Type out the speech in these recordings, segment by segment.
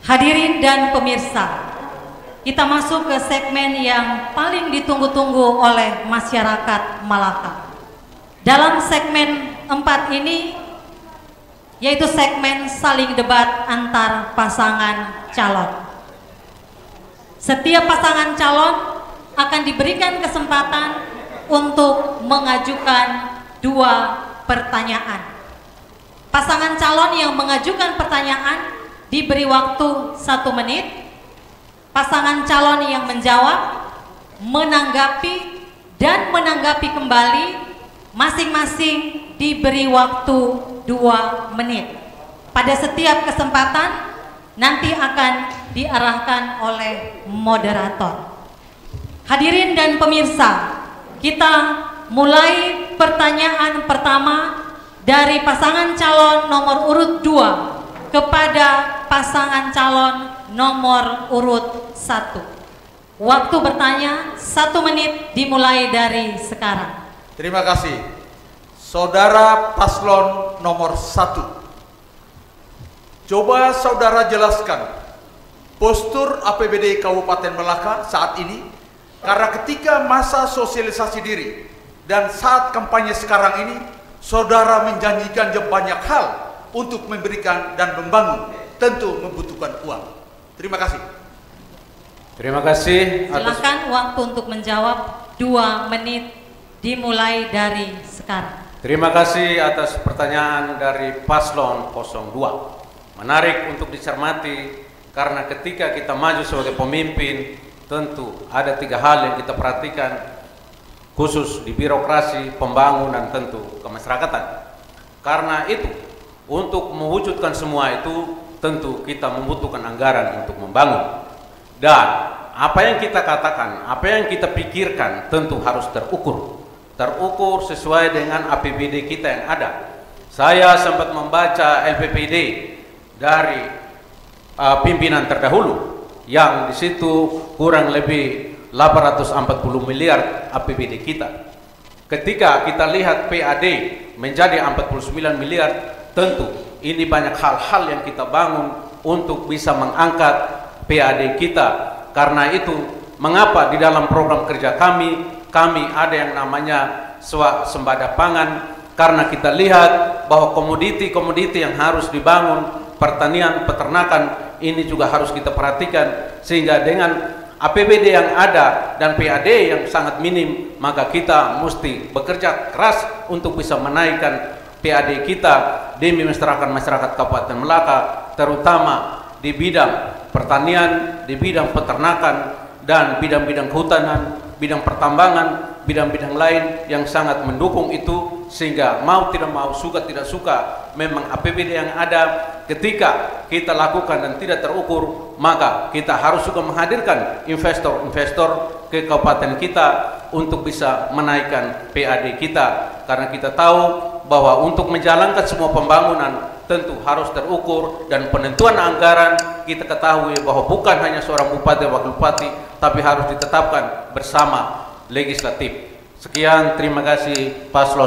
Hadirin dan pemirsa, kita masuk ke segmen yang paling ditunggu-tunggu oleh masyarakat Malaka. Dalam segmen 4 ini, yaitu segmen saling debat antar pasangan calon. Setiap pasangan calon akan diberikan kesempatan untuk mengajukan 2 pertanyaan. Pasangan calon yang mengajukan pertanyaan diberi waktu 1 menit. Pasangan calon yang menjawab, menanggapi, dan menanggapi kembali masing-masing diberi waktu 2 menit. Pada setiap kesempatan nanti akan diarahkan oleh moderator. Hadirin dan pemirsa, kita mulai pertanyaan pertama dari pasangan calon nomor urut 2 kepada pasangan calon nomor urut 1. Waktu bertanya 1 menit dimulai dari sekarang. Terima kasih. Saudara paslon nomor 1. Coba saudara jelaskan postur APBD Kabupaten Malaka saat ini, karena ketika masa sosialisasi diri dan saat kampanye sekarang ini, saudara menjanjikan banyak hal untuk memberikan dan membangun, tentu membutuhkan uang. Terima kasih. Terima kasih. Silakan waktu untuk menjawab 2 menit dimulai dari sekarang. Terima kasih atas pertanyaan dari paslon 02. Menarik untuk dicermati, karena ketika kita maju sebagai pemimpin, tentu ada 3 hal yang kita perhatikan, khusus di birokrasi, pembangunan, tentu kemasyarakatan. Karena itu, untuk mewujudkan semua itu, tentu kita membutuhkan anggaran untuk membangun. Dan apa yang kita katakan, apa yang kita pikirkan, tentu harus terukur sesuai dengan APBD kita yang ada. Saya sempat membaca LPPD dari pimpinan terdahulu, yang di situ kurang lebih 840 miliar APBD kita. Ketika kita lihat PAD menjadi 49 miliar, tentu ini banyak hal-hal yang kita bangun untuk bisa mengangkat PAD kita. Karena itu, mengapa di dalam program kerja kami ada yang namanya swasembada pangan, karena kita lihat bahwa komoditi-komoditi yang harus dibangun, pertanian, peternakan, ini juga harus kita perhatikan, sehingga dengan APBD yang ada dan PAD yang sangat minim, maka kita mesti bekerja keras untuk bisa menaikkan PAD kita demi masyarakat Kabupaten Malaka, terutama di bidang pertanian, di bidang peternakan, dan bidang-bidang kehutanan, bidang pertambangan, bidang-bidang lain yang sangat mendukung itu, sehingga mau tidak mau, suka tidak suka, memang APBD yang ada ketika kita lakukan dan tidak terukur, maka kita harus juga menghadirkan investor-investor ke kabupaten kita untuk bisa menaikkan PAD kita, karena kita tahu bahwa untuk menjalankan semua pembangunan tentu harus terukur, dan penentuan anggaran kita ketahui bahwa bukan hanya seorang bupati atau wakil bupati, tapi harus ditetapkan bersama legislatif. Sekian, terima kasih paslon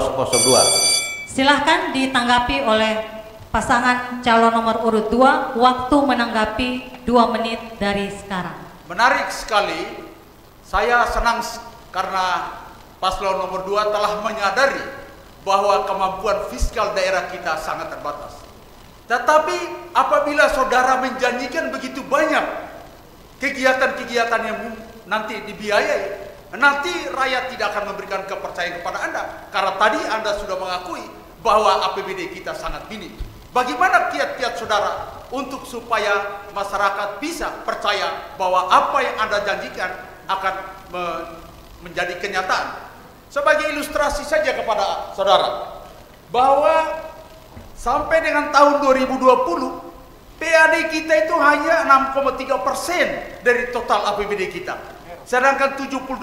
02. Silahkan ditanggapi oleh pasangan calon nomor urut 2, waktu menanggapi 2 menit dari sekarang. Menarik sekali. Saya senang karena paslon nomor 2 telah menyadari bahwa kemampuan fiskal daerah kita sangat terbatas. Tetapi apabila saudara menjanjikan begitu banyak kegiatan-kegiatan yang nanti dibiayai, nanti rakyat tidak akan memberikan kepercayaan kepada Anda, karena tadi Anda sudah mengakui bahwa APBD kita sangat minim. Bagaimana kiat-kiat saudara untuk supaya masyarakat bisa percaya bahwa apa yang Anda janjikan akan menjadi kenyataan? Sebagai ilustrasi saja kepada saudara, bahwa sampai dengan tahun 2020 PAD kita itu hanya 6,3% dari total APBD kita. Sedangkan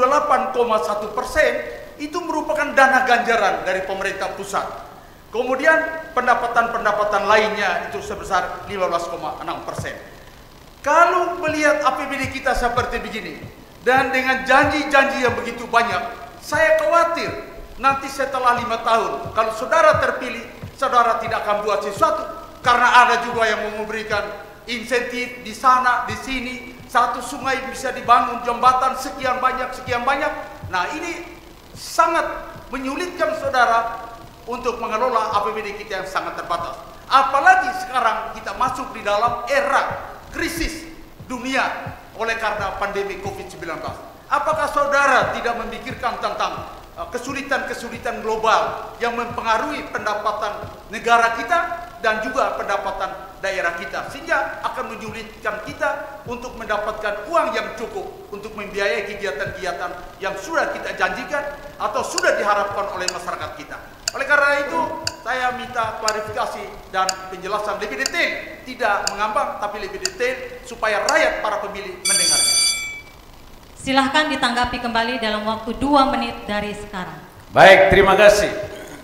78,1% itu merupakan dana ganjaran dari pemerintah pusat. Kemudian pendapatan-pendapatan lainnya itu sebesar 15,6%. Kalau melihat APBD kita seperti begini, dan dengan janji-janji yang begitu banyak, saya khawatir nanti setelah 5 tahun, kalau saudara terpilih, saudara tidak akan buat sesuatu, karena ada juga yang memberikan insentif di sana, di sini, satu sungai bisa dibangun jembatan sekian banyak. Nah, ini sangat menyulitkan saudara untuk mengelola APBD kita yang sangat terbatas. Apalagi sekarang kita masuk di dalam era krisis dunia oleh karena pandemi COVID-19. Apakah saudara tidak memikirkan tentang kesulitan-kesulitan global yang mempengaruhi pendapatan negara kita dan juga pendapatan daerah kita, sehingga akan menyulitkan kita untuk mendapatkan uang yang cukup untuk membiayai kegiatan-kegiatan yang sudah kita janjikan atau sudah diharapkan oleh masyarakat kita. Oleh karena itu, saya minta klarifikasi dan penjelasan lebih detail, tidak mengambang tapi lebih detail supaya rakyat para pemilih mendengarnya. Silahkan ditanggapi kembali dalam waktu 2 menit dari sekarang. Baik, terima kasih.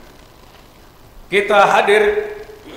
Kita hadir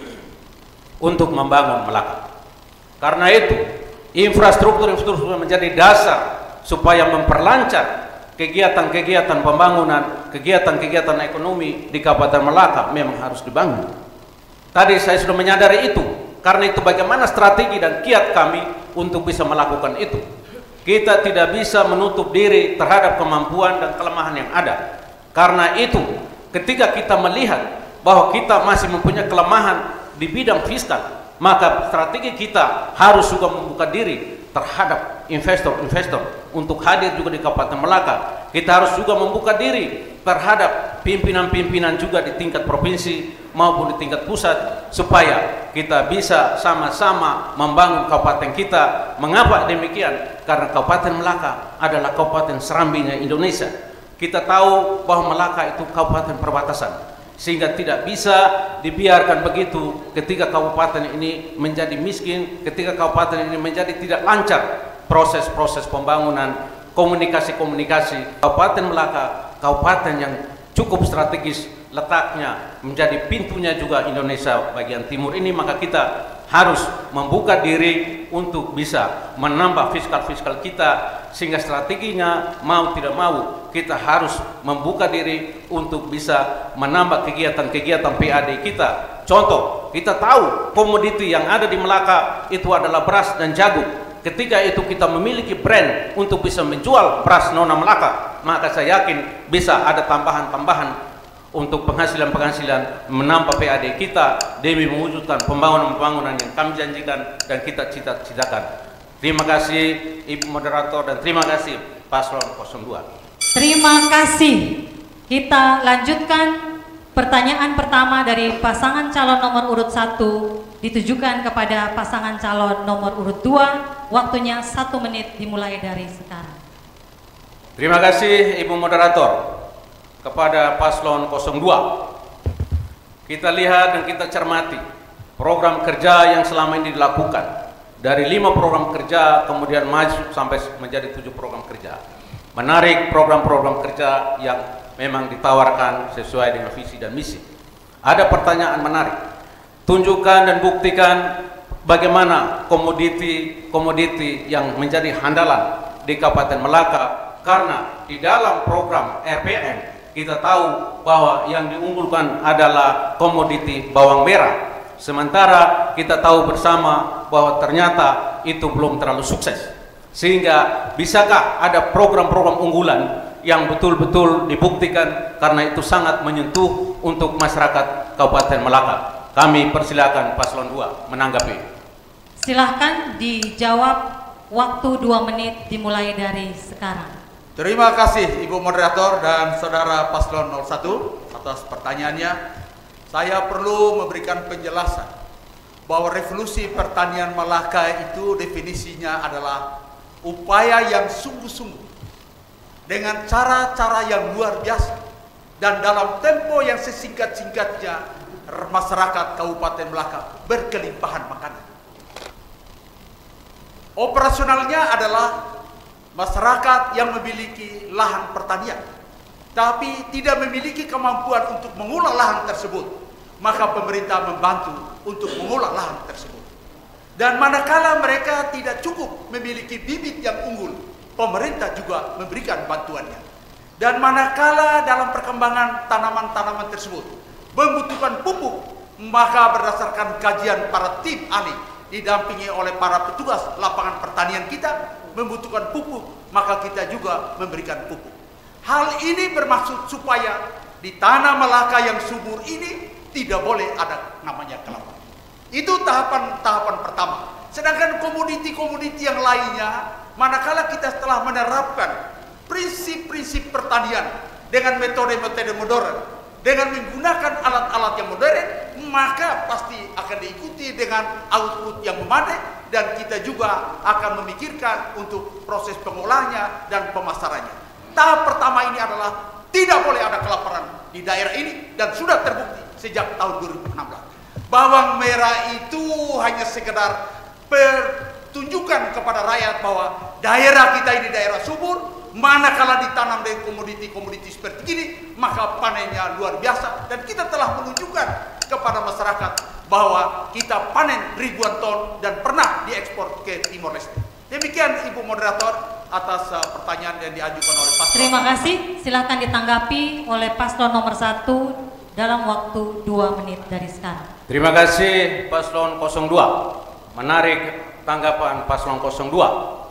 untuk membangun Melaka. Karena itu, infrastruktur menjadi dasar supaya memperlancar kegiatan-kegiatan pembangunan, kegiatan-kegiatan ekonomi di Kabupaten Melaka memang harus dibangun. Tadi saya sudah menyadari itu. Karena itu bagaimana strategi dan kiat kami untuk bisa melakukan itu. Kita tidak bisa menutup diri terhadap kemampuan dan kelemahan yang ada. Karena itu, ketika kita melihat bahwa kita masih mempunyai kelemahan di bidang fiskal, maka strategi kita harus juga membuka diri terhadap investor-investor untuk hadir juga di Kabupaten Melaka. Kita harus juga membuka diri terhadap pimpinan-pimpinan juga di tingkat provinsi maupun di tingkat pusat, supaya kita bisa sama-sama membangun kabupaten kita. Mengapa demikian? Karena Kabupaten Melaka adalah kabupaten serambinya Indonesia. Kita tahu bahwa Melaka itu kabupaten perbatasan, sehingga tidak bisa dibiarkan begitu ketika kabupaten ini menjadi miskin, ketika kabupaten ini menjadi tidak lancar proses-proses pembangunan, komunikasi-komunikasi. Kabupaten Melaka, kabupaten yang cukup strategis, letaknya menjadi pintunya juga Indonesia bagian timur ini, maka kita harus membuka diri untuk bisa menambah fiskal kita, sehingga strateginya mau tidak mau kita harus membuka diri untuk bisa menambah kegiatan-kegiatan PAD kita. Contoh, kita tahu komoditi yang ada di Melaka itu adalah beras dan jagung. Ketika itu kita memiliki brand untuk bisa menjual beras Nona Melaka, maka saya yakin bisa ada tambahan-tambahan untuk penghasilan-penghasilan, menambah PAD kita demi mewujudkan pembangunan-pembangunan yang kami janjikan dan kita cita-citakan. Terima kasih Ibu Moderator dan terima kasih Paslon 02. Terima kasih. Kita lanjutkan pertanyaan pertama dari pasangan calon nomor urut 1 ditujukan kepada pasangan calon nomor urut 2. Waktunya 1 menit dimulai dari sekarang. Terima kasih Ibu Moderator. Kepada Paslon 02, kita lihat dan kita cermati program kerja yang selama ini dilakukan. Dari 5 program kerja kemudian maju sampai menjadi 7 program kerja. Menarik program-program kerja yang memang ditawarkan sesuai dengan visi dan misi. Ada pertanyaan menarik. Tunjukkan dan buktikan bagaimana komoditi yang menjadi handalan di Kabupaten Melaka, karena di dalam program RPM kita tahu bahwa yang diunggulkan adalah komoditi bawang merah. Sementara kita tahu bersama bahwa ternyata itu belum terlalu sukses. Sehingga bisakah ada program-program unggulan yang betul-betul dibuktikan, karena itu sangat menyentuh untuk masyarakat Kabupaten Melaka. Kami persilakan Paslon 2 menanggapi. Silahkan dijawab, waktu 2 menit dimulai dari sekarang. Terima kasih Ibu Moderator dan Saudara Paslon 01 atas pertanyaannya. Saya perlu memberikan penjelasan bahwa revolusi pertanian Melaka itu definisinya adalah upaya yang sungguh-sungguh dengan cara-cara yang luar biasa dan dalam tempo yang sesingkat-singkatnya masyarakat Kabupaten Melaka berkelimpahan makanan. Operasionalnya adalah masyarakat yang memiliki lahan pertanian tapi tidak memiliki kemampuan untuk mengolah lahan tersebut, maka pemerintah membantu untuk mengolah lahan tersebut. Dan manakala mereka tidak cukup memiliki bibit yang unggul, pemerintah juga memberikan bantuannya. Dan manakala dalam perkembangan tanaman-tanaman tersebut membutuhkan pupuk, maka berdasarkan kajian para tim ahli didampingi oleh para petugas lapangan pertanian kita membutuhkan pupuk, maka kita juga memberikan pupuk. Hal ini bermaksud supaya di tanah Melaka yang subur ini tidak boleh ada namanya kelaparan. Itu tahapan pertama. Sedangkan komoditi-komoditi yang lainnya, manakala kita telah menerapkan prinsip-prinsip pertanian dengan metode-metode modern, dengan menggunakan alat-alat yang modern, maka pasti akan diikuti dengan output yang memadai, dan kita juga akan memikirkan untuk proses pengolahnya dan pemasarannya. Tahap pertama ini adalah tidak boleh ada kelaparan di daerah ini, dan sudah terbukti sejak tahun 2016. Bawang merah itu hanya sekedar pertunjukan kepada rakyat bahwa daerah kita ini daerah subur. Manakala ditanam dengan komoditi-komoditi seperti ini, maka panennya luar biasa, dan kita telah menunjukkan kepada masyarakat bahwa kita panen ribuan ton dan pernah diekspor ke Timor Leste. Demikian Ibu Moderator atas pertanyaan yang diajukan oleh Paslon. Terima kasih. Silakan ditanggapi oleh Paslon nomor 1 dalam waktu 2 menit dari sekarang. Terima kasih Paslon 02. Menarik tanggapan Paslon 02.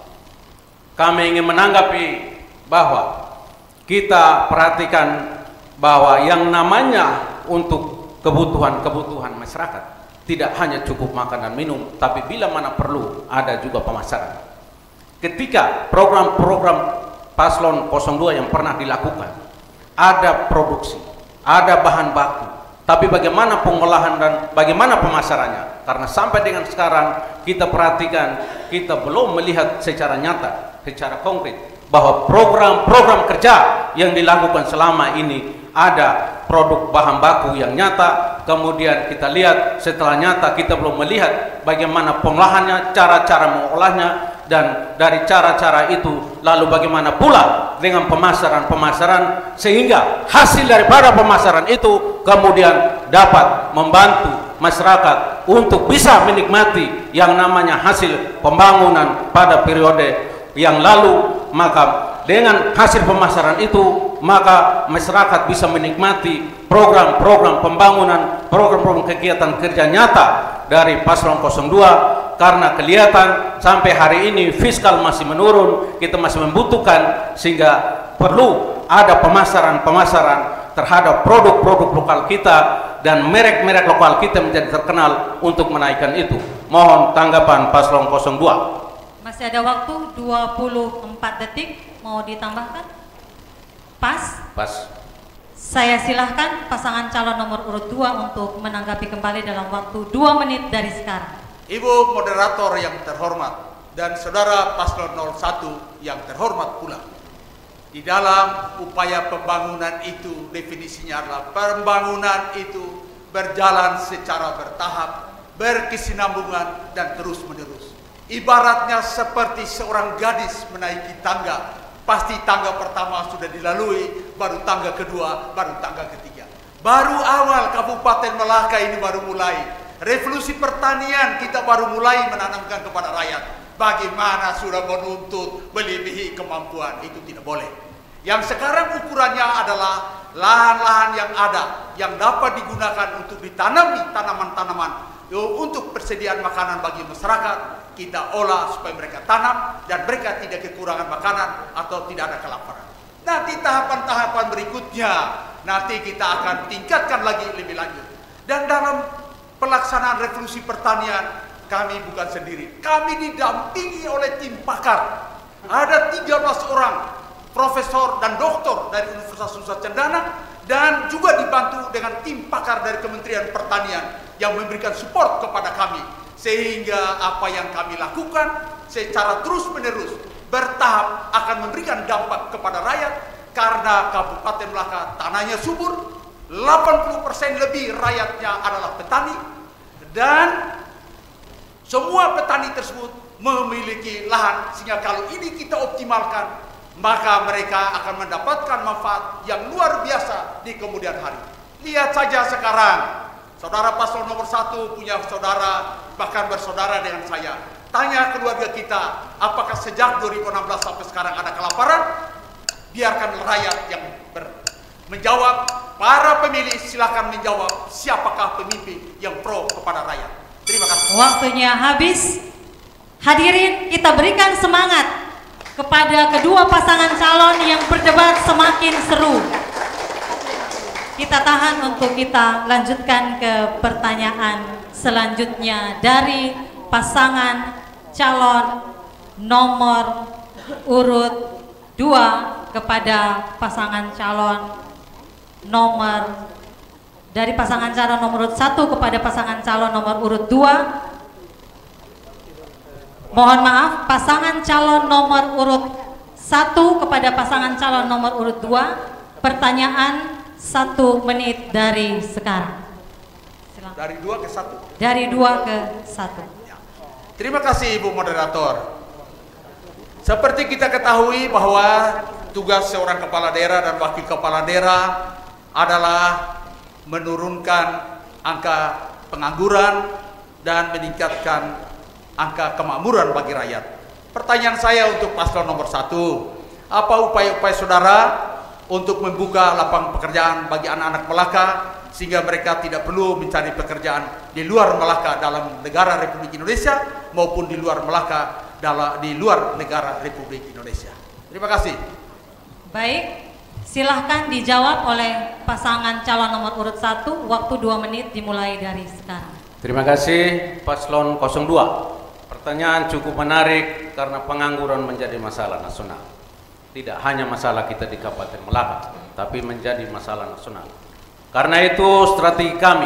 Kami ingin menanggapi bahwa kita perhatikan bahwa yang namanya untuk kebutuhan masyarakat tidak hanya cukup makan dan minum, tapi bila mana perlu ada juga pemasaran. Ketika program-program Paslon 02 yang pernah dilakukan, ada produksi, ada bahan baku, tapi bagaimana pengolahan dan bagaimana pemasarannya? Karena sampai dengan sekarang kita perhatikan, kita belum melihat secara nyata, secara konkret bahwa program-program kerja yang dilakukan selama ini ada produk bahan baku yang nyata. Kemudian kita lihat setelah nyata, kita belum melihat bagaimana pengolahannya, cara-cara mengolahnya, dan dari cara-cara itu lalu bagaimana pula dengan pemasaran sehingga hasil daripada pemasaran itu kemudian dapat membantu masyarakat untuk bisa menikmati yang namanya hasil pembangunan pada periode yang lalu. Maka dengan hasil pemasaran itu, maka masyarakat bisa menikmati program-program pembangunan, program-program kegiatan kerja nyata dari Paslon 02, karena kelihatan sampai hari ini fiskal masih menurun, kita masih membutuhkan, sehingga perlu ada pemasaran terhadap produk-produk lokal kita dan merek-merek lokal kita menjadi terkenal untuk menaikkan itu. Mohon tanggapan Paslon 02. Masih ada waktu 24 detik, mau ditambahkan? Pas? Pas. Saya silahkan pasangan calon nomor urut 2 untuk menanggapi kembali dalam waktu 2 menit dari sekarang. Ibu Moderator yang terhormat dan Saudara Paslon 01 yang terhormat pula. Di dalam upaya pembangunan itu, definisinya adalah pembangunan itu berjalan secara bertahap, berkesinambungan, dan terus-menerus. Ibaratnya seperti seorang gadis menaiki tangga. Pasti tangga pertama sudah dilalui, baru tangga kedua, baru tangga ketiga. Baru awal Kabupaten Melaka ini baru mulai. Revolusi pertanian kita baru mulai menanamkan kepada rakyat. Bagaimana sudah menuntut melebihi kemampuan, itu tidak boleh. Yang sekarang ukurannya adalah lahan-lahan yang ada, yang dapat digunakan untuk ditanami tanaman-tanaman untuk persediaan makanan bagi masyarakat. Kita olah supaya mereka tanam dan mereka tidak kekurangan makanan atau tidak ada kelaparan. Nanti tahapan-tahapan berikutnya nanti kita akan tingkatkan lagi lebih lanjut. Dan dalam pelaksanaan revolusi pertanian kami bukan sendiri. Kami didampingi oleh tim pakar. Ada 13 orang profesor dan doktor dari Universitas Nusa Cendana, dan juga dibantu dengan tim pakar dari Kementerian Pertanian yang memberikan support kepada kami, sehingga apa yang kami lakukan secara terus-menerus bertahap akan memberikan dampak kepada rakyat. Karena Kabupaten Melaka tanahnya subur, 80% lebih rakyatnya adalah petani, dan semua petani tersebut memiliki lahan, sehingga kalau ini kita optimalkan, maka mereka akan mendapatkan manfaat yang luar biasa di kemudian hari. Lihat saja sekarang, Saudara Paslon nomor 1 punya saudara, bahkan bersaudara dengan saya. Tanya keluarga kita, apakah sejak 2016 sampai sekarang ada kelaparan? Biarkan rakyat yang menjawab. Para pemilih silakan menjawab siapakah pemimpin yang pro kepada rakyat. Terima kasih. Waktunya habis. Hadirin, kita berikan semangat kepada kedua pasangan calon yang berdebat semakin seru. Kita tahan untuk kita lanjutkan ke pertanyaan selanjutnya dari pasangan calon nomor urut 2 kepada pasangan calon nomor dari pasangan calon nomor urut 1 kepada pasangan calon nomor urut 2. Mohon maaf, pasangan calon nomor urut 1 kepada pasangan calon nomor urut 2. Pertanyaan 1 menit dari sekarang. Silakan. Dari 2 ke 1. Dari 2 ke 1. Terima kasih Ibu Moderator. Seperti kita ketahui bahwa tugas seorang kepala daerah dan wakil kepala daerah adalah menurunkan angka pengangguran dan meningkatkan angka kemakmuran bagi rakyat. Pertanyaan saya untuk paslon nomor 1, apa upaya-upaya saudara untuk membuka lapangan pekerjaan bagi anak-anak Melaka sehingga mereka tidak perlu mencari pekerjaan di luar Melaka dalam negara Republik Indonesia maupun di luar Melaka di luar negara Republik Indonesia. Terima kasih. Baik, silahkan dijawab oleh pasangan calon nomor urut 1. Waktu 2 menit dimulai dari sekarang. Terima kasih paslon 02. Pertanyaan cukup menarik karena pengangguran menjadi masalah nasional. Tidak hanya masalah kita di Kabupaten Melaka, tapi menjadi masalah nasional. Karena itu strategi kami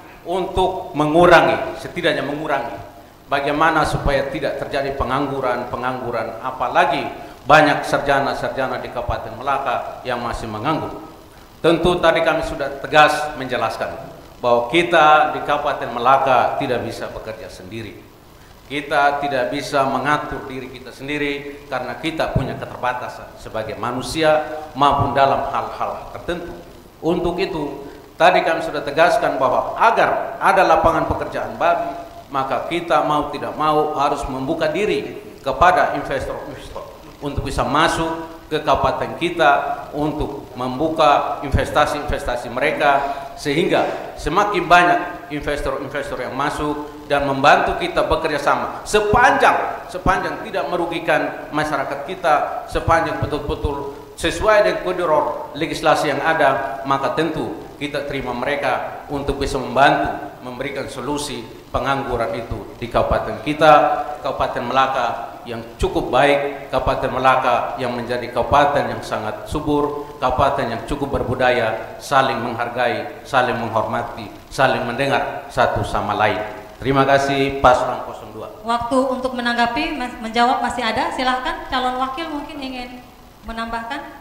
untuk mengurangi, setidaknya mengurangi, bagaimana supaya tidak terjadi pengangguran, apalagi banyak sarjana-sarjana di Kabupaten Melaka yang masih menganggur. Tentu tadi kami sudah tegas menjelaskan bahwa kita di Kabupaten Melaka tidak bisa bekerja sendiri. Kita tidak bisa mengatur diri kita sendiri karena kita punya keterbatasan sebagai manusia maupun dalam hal-hal tertentu. Untuk itu, tadi kami sudah tegaskan bahwa agar ada lapangan pekerjaan baru, maka kita mau tidak mau harus membuka diri kepada investor-investor untuk bisa masuk ke kabupaten kita untuk membuka investasi-investasi mereka sehingga semakin banyak investor-investor yang masuk dan membantu kita bekerja sama sepanjang tidak merugikan masyarakat kita, sepanjang betul-betul sesuai dengan koridor legislasi yang ada, maka tentu kita terima mereka untuk bisa membantu memberikan solusi pengangguran itu di kabupaten kita, Kabupaten Melaka yang cukup baik, Kabupaten Melaka yang menjadi kabupaten yang sangat subur, kabupaten yang cukup berbudaya, saling menghargai, saling menghormati, saling mendengar satu sama lain. Terima kasih paslon 02. Waktu untuk menanggapi, menjawab masih ada. Silahkan calon wakil mungkin ingin menambahkan.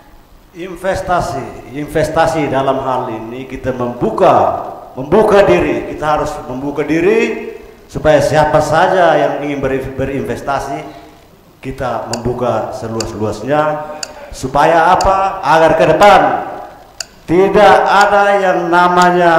Investasi dalam hal ini kita membuka diri, kita harus membuka diri supaya siapa saja yang ingin berinvestasi kita membuka seluas-luasnya supaya apa? Agar ke depan tidak ada yang namanya.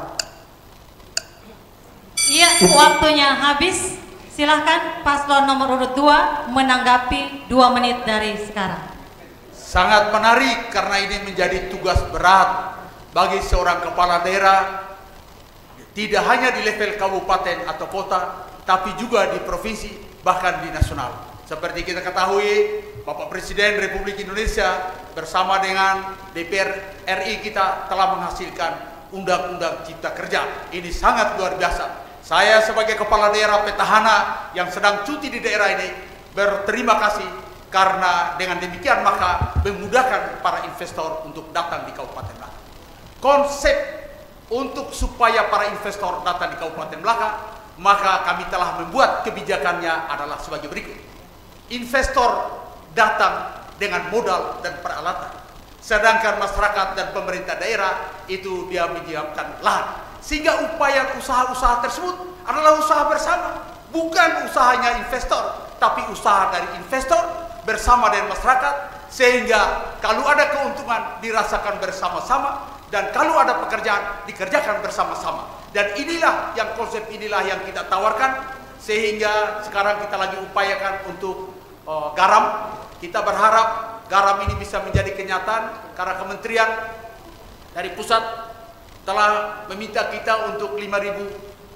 Iya, waktunya habis. Silahkan paslon nomor urut 2 menanggapi 2 menit dari sekarang. Sangat menarik karena ini menjadi tugas berat bagi seorang kepala daerah, tidak hanya di level kabupaten atau kota, tapi juga di provinsi, bahkan di nasional. Seperti kita ketahui, Bapak Presiden Republik Indonesia bersama dengan DPR RI kita telah menghasilkan Undang-Undang Cipta Kerja. Ini sangat luar biasa. Saya sebagai kepala daerah petahana yang sedang cuti di daerah ini berterima kasih karena dengan demikian maka memudahkan para investor untuk datang di Kabupaten Melaka. Konsep untuk supaya para investor datang di Kabupaten Melaka, maka kami telah membuat kebijakannya adalah sebagai berikut. Investor datang dengan modal dan peralatan, sedangkan masyarakat dan pemerintah daerah itu dia menyiapkan lahan. Sehingga upaya usaha-usaha tersebut adalah usaha bersama, bukan usahanya investor, tapi usaha dari investor bersama dengan masyarakat, sehingga kalau ada keuntungan dirasakan bersama-sama, dan kalau ada pekerjaan dikerjakan bersama-sama. Dan inilah yang konsep inilah yang kita tawarkan, sehingga sekarang kita lagi upayakan untuk garam. Kita berharap garam ini bisa menjadi kenyataan karena kementerian dari pusat telah meminta kita untuk 5.000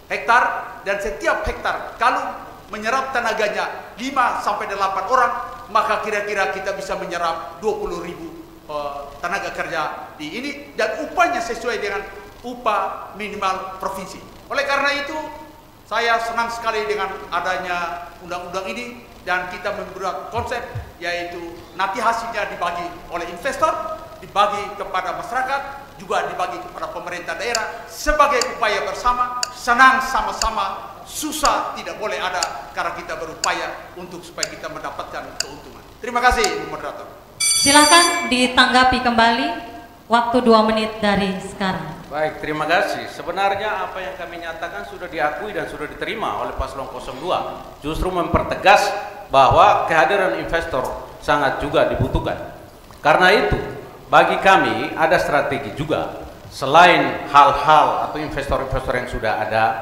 hektar, dan setiap hektar kalau menyerap tenaganya 5-8 orang, maka kira-kira kita bisa menyerap 20.000 tenaga kerja di ini, dan upahnya sesuai dengan upah minimal provinsi. Oleh karena itu, saya senang sekali dengan adanya undang-undang ini, dan kita membuat konsep yaitu nanti hasilnya dibagi oleh investor, dibagi kepada masyarakat, juga dibagi kepada pemerintah daerah sebagai upaya bersama. Senang sama-sama, susah tidak boleh ada, karena kita berupaya untuk supaya kita mendapatkan keuntungan. Terima kasih, Ibu Moderator. Silakan ditanggapi kembali, waktu 2 menit dari sekarang. Baik, terima kasih. Sebenarnya apa yang kami nyatakan sudah diakui dan sudah diterima oleh Paslon 02. Justru mempertegas bahwa kehadiran investor sangat juga dibutuhkan. Karena itu, bagi kami ada strategi juga. Selain hal-hal atau investor-investor yang sudah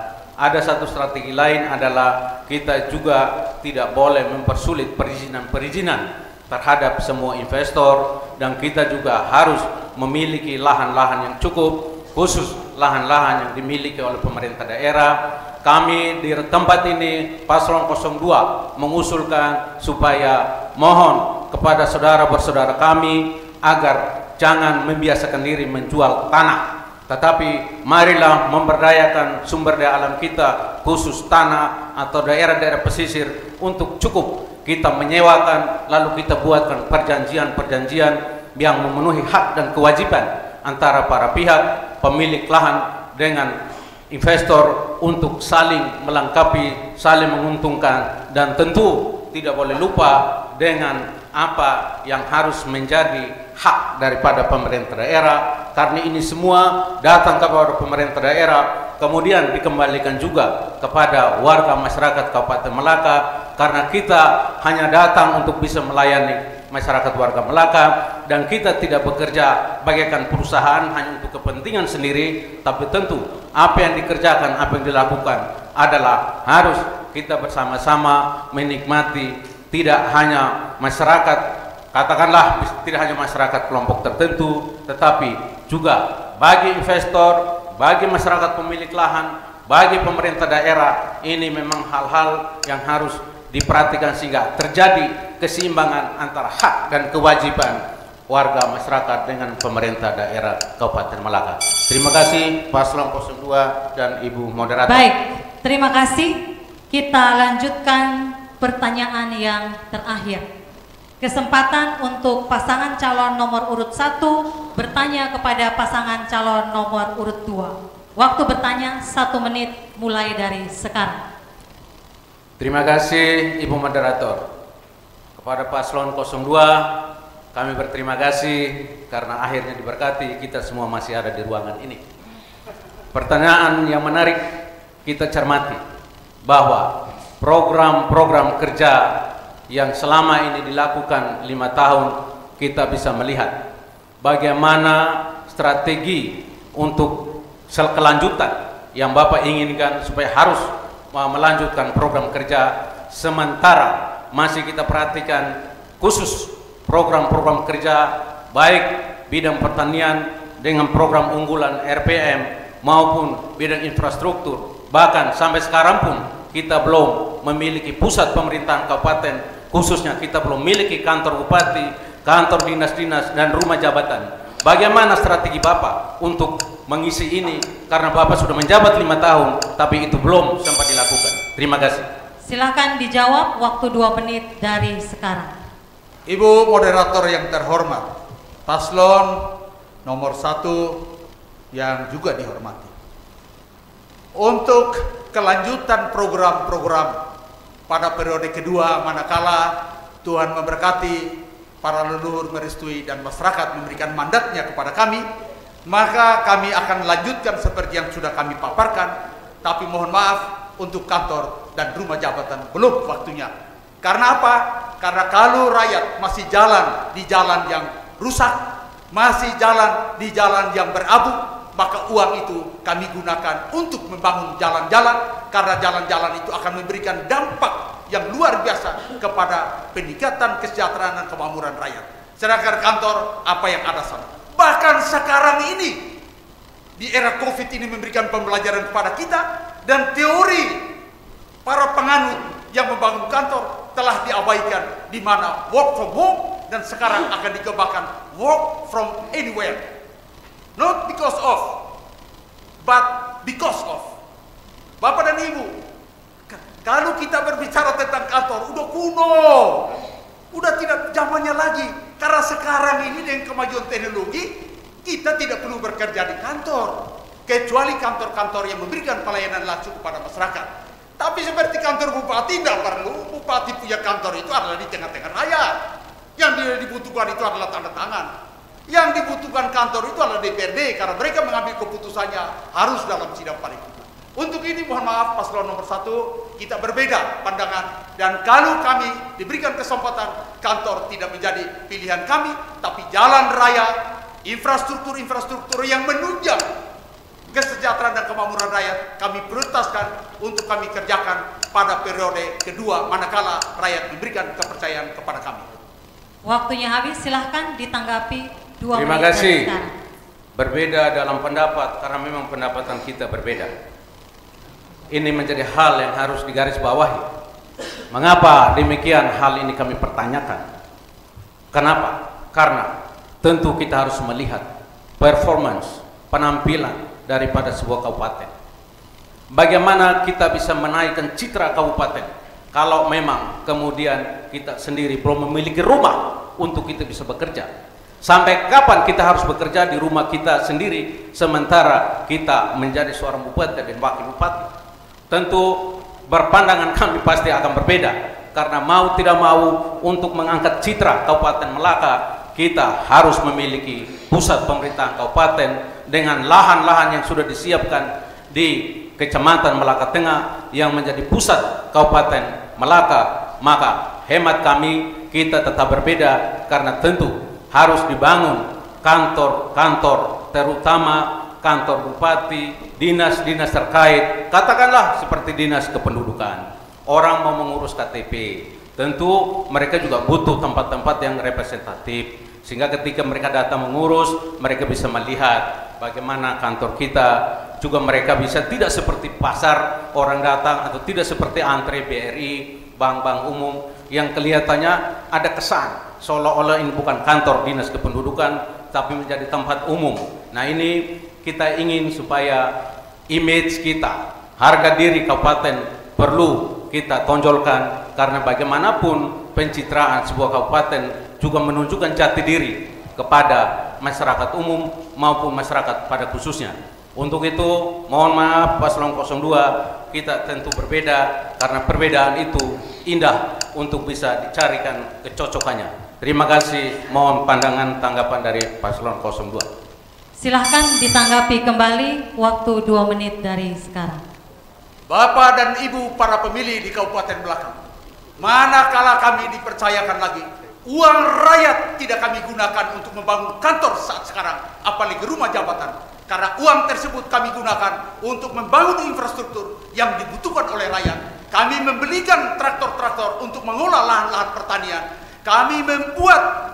ada satu strategi lain adalah kita juga tidak boleh mempersulit perizinan terhadap semua investor, dan kita juga harus memiliki lahan-lahan yang cukup, khusus lahan-lahan yang dimiliki oleh pemerintah daerah. Kami di tempat ini Paslon 02 mengusulkan supaya mohon kepada saudara-saudara kami agar jangan membiasakan diri menjual tanah, tetapi marilah memberdayakan sumber daya alam kita, khusus tanah atau daerah-daerah pesisir, untuk cukup kita menyewakan, lalu kita buatkan perjanjian-perjanjian yang memenuhi hak dan kewajiban antara para pihak, pemilik lahan dengan investor, untuk saling melengkapi, saling menguntungkan, dan tentu tidak boleh lupa dengan apa yang harus menjadi hak daripada pemerintah daerah, karena ini semua datang kepada pemerintah daerah, kemudian dikembalikan juga kepada warga masyarakat Kabupaten Melaka, karena kita hanya datang untuk bisa melayani masyarakat warga Melaka, dan kita tidak bekerja bagaikan perusahaan hanya untuk kepentingan sendiri, tapi tentu apa yang dikerjakan, apa yang dilakukan adalah harus kita bersama-sama menikmati, tidak hanya masyarakat, katakanlah tidak hanya masyarakat kelompok tertentu, tetapi juga bagi investor, bagi masyarakat pemilik lahan, bagi pemerintah daerah. Ini memang hal-hal yang harus diperhatikan sehingga terjadi keseimbangan antara hak dan kewajiban warga masyarakat dengan pemerintah daerah Kabupaten Melaka. Terima kasih Paslon 02 dan Ibu Moderator. Baik, terima kasih. Kita lanjutkan pertanyaan yang terakhir. Kesempatan untuk pasangan calon nomor urut 1 bertanya kepada pasangan calon nomor urut 2. Waktu bertanya 1 menit mulai dari sekarang. Terima kasih Ibu Moderator. Kepada Paslon 02 kami berterima kasih karena akhirnya diberkati kita semua masih ada di ruangan ini. Pertanyaan yang menarik kita cermati bahwa program-program kerja yang selama ini dilakukan 5 tahun, kita bisa melihat bagaimana strategi untuk kelanjutan yang Bapak inginkan supaya harus melanjutkan program kerja, sementara masih kita perhatikan khusus program-program kerja baik bidang pertanian dengan program unggulan RPM maupun bidang infrastruktur, bahkan sampai sekarang pun kita belum memiliki pusat pemerintahan kabupaten, khususnya kita belum memiliki kantor bupati, kantor dinas-dinas dan rumah jabatan. Bagaimana strategi Bapak untuk mengisi ini, karena Bapak sudah menjabat 5 tahun tapi itu belum sempat dilakukan. Terima kasih. Silakan dijawab, waktu 2 menit dari sekarang. Ibu Moderator yang terhormat, Paslon nomor 1 yang juga dihormati, untuk kelanjutan program-program pada periode kedua, manakala Tuhan memberkati, para leluhur merestui dan masyarakat memberikan mandatnya kepada kami, maka kami akan lanjutkan seperti yang sudah kami paparkan. Tapi mohon maaf, untuk kantor dan rumah jabatan belum waktunya. Karena apa? Karena kalau rakyat masih jalan di jalan yang rusak, masih jalan di jalan yang berabu, maka uang itu kami gunakan untuk membangun jalan-jalan, karena jalan-jalan itu akan memberikan dampak yang luar biasa kepada peningkatan kesejahteraan dan kemakmuran rakyat. Sedangkan kantor, apa yang ada sana. Bahkan sekarang ini, di era COVID ini memberikan pembelajaran kepada kita, dan teori para penganut yang membangun kantor telah diabaikan, di mana work from home dan sekarang akan dikembangkan work from anywhere. Not because of, but because of. Bapak dan Ibu, kalau kita berbicara tentang kantor, udah kuno, udah tidak zamannya lagi. Karena sekarang ini dengan kemajuan teknologi, kita tidak perlu bekerja di kantor, kecuali kantor-kantor yang memberikan pelayanan langsung kepada masyarakat. Tapi seperti kantor bupati tidak perlu. Bupati punya kantor itu adalah di tengah-tengah rakyat. Yang dibutuhkan itu adalah tanda tangan. Yang dibutuhkan kantor itu adalah DPRD, karena mereka mengambil keputusannya harus dalam sidang paripurna. Untuk ini mohon maaf paslon nomor 1, kita berbeda pandangan, dan kalau kami diberikan kesempatan, kantor tidak menjadi pilihan kami, tapi jalan raya, infrastruktur yang menunjang kesejahteraan dan kemakmuran rakyat kami prioritaskan untuk kami kerjakan pada periode kedua manakala rakyat memberikan kepercayaan kepada kami. Waktunya habis, silahkan ditanggapi 2 Terima menit kasih. dari sekarang. Berbeda dalam pendapat karena memang pendapatan kita berbeda. Ini menjadi hal yang harus digarisbawahi. Mengapa demikian hal ini kami pertanyakan? Kenapa? Karena tentu kita harus melihat performance, penampilan daripada sebuah kabupaten. Bagaimana kita bisa menaikkan citra kabupaten kalau memang kemudian kita sendiri belum memiliki rumah untuk kita bisa bekerja? Sampai kapan kita harus bekerja di rumah kita sendiri sementara kita menjadi seorang bupati dan wakil bupati? Tentu berpandangan kami pasti akan berbeda, karena mau tidak mau untuk mengangkat citra Kabupaten Melaka, kita harus memiliki pusat pemerintahan kabupaten dengan lahan-lahan yang sudah disiapkan di Kecamatan Melaka Tengah yang menjadi pusat Kabupaten Melaka. Maka hemat kami, kita tetap berbeda, karena tentu harus dibangun kantor-kantor, terutama kantor bupati, dinas-dinas terkait, katakanlah seperti dinas kependudukan. Orang mau mengurus KTP, tentu mereka juga butuh tempat-tempat yang representatif, sehingga ketika mereka datang mengurus, mereka bisa melihat bagaimana kantor kita. Juga mereka bisa tidak seperti pasar orang datang, atau tidak seperti antre BRI, bank-bank umum yang kelihatannya ada kesan seolah-olah ini bukan kantor dinas kependudukan tapi menjadi tempat umum. Nah, ini kita ingin supaya image kita, harga diri kabupaten perlu kita tonjolkan, karena bagaimanapun pencitraan sebuah kabupaten juga menunjukkan jati diri kepada masyarakat umum maupun masyarakat pada khususnya. Untuk itu mohon maaf paslon 02, kita tentu berbeda, karena perbedaan itu indah untuk bisa dicarikan kecocokannya. Terima kasih, mohon pandangan tanggapan dari paslon 02. Silahkan ditanggapi kembali, waktu 2 menit dari sekarang. Bapak dan Ibu para pemilih di Kabupaten Melaka, manakala kami dipercayakan lagi, uang rakyat tidak kami gunakan untuk membangun kantor saat sekarang, apalagi rumah jabatan. Karena uang tersebut kami gunakan untuk membangun infrastruktur yang dibutuhkan oleh rakyat. Kami membelikan traktor-traktor untuk mengolah lahan-lahan pertanian. Kami membuat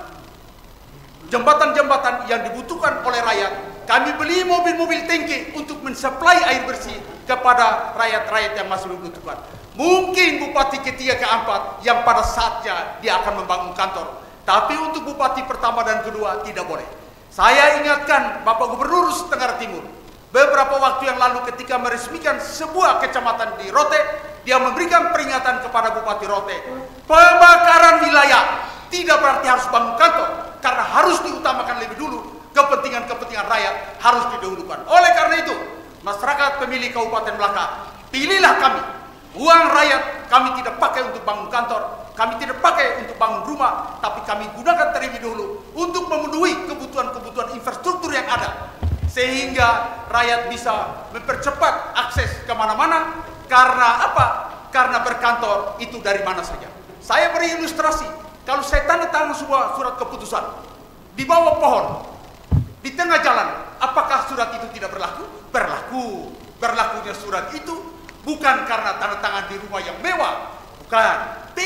jembatan-jembatan yang dibutuhkan oleh rakyat. Kami beli mobil-mobil tangki untuk mensuplai air bersih kepada rakyat-rakyat yang masih membutuhkan. Mungkin bupati ketiga keempat yang pada saatnya dia akan membangun kantor. Tapi untuk bupati pertama dan kedua tidak boleh. Saya ingatkan Bapak Gubernur Tenggara Timur, beberapa waktu yang lalu ketika meresmikan sebuah kecamatan di Rote, dia memberikan peringatan kepada Bupati Rote, pemekaran wilayah tidak berarti harus bangun kantor, karena harus diutamakan lebih dulu kepentingan-kepentingan rakyat harus didahulukan. Oleh karena itu, masyarakat pemilih Kabupaten Melaka, pilihlah kami. Uang rakyat kami tidak pakai untuk bangun kantor, kami tidak pakai untuk bangun rumah, tapi kami gunakan terlebih dahulu untuk memenuhi kebutuhan-kebutuhan infrastruktur yang ada, sehingga rakyat bisa mempercepat akses kemana-mana. Karena apa? Karena berkantor itu dari mana saja. Saya beri ilustrasi, kalau saya tanda tangan sebuah surat keputusan di bawah pohon, di tengah jalan, apakah surat itu tidak berlaku? Berlaku. Berlakunya surat itu bukan karena tanda tangan di rumah yang mewah, bukan,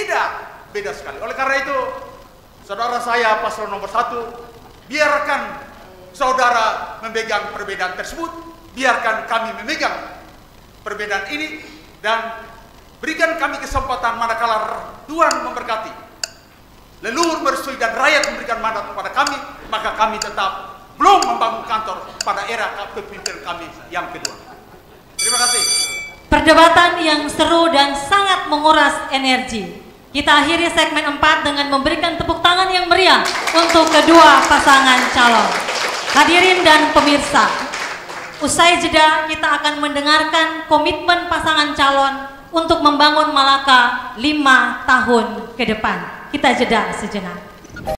beda sekali. Oleh karena itu, saudara saya paslon nomor 1, biarkan saudara memegang perbedaan tersebut, biarkan kami memegang perbedaan ini dan berikan kami kesempatan manakala Tuhan memberkati, leluhur merestui dan rakyat memberikan mandat kepada kami, maka kami tetap belum membangun kantor pada era kepemimpinan kami yang kedua. Terima kasih. Perdebatan yang seru dan sangat menguras energi. Kita akhiri segmen 4 dengan memberikan tepuk tangan yang meriah untuk kedua pasangan calon. Hadirin dan pemirsa, usai jeda kita akan mendengarkan komitmen pasangan calon untuk membangun Malaka 5 tahun ke depan. Kita jeda sejenak.